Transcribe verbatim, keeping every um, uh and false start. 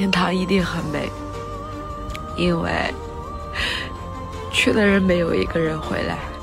天堂一定很美，因为去的人没有一个人回来。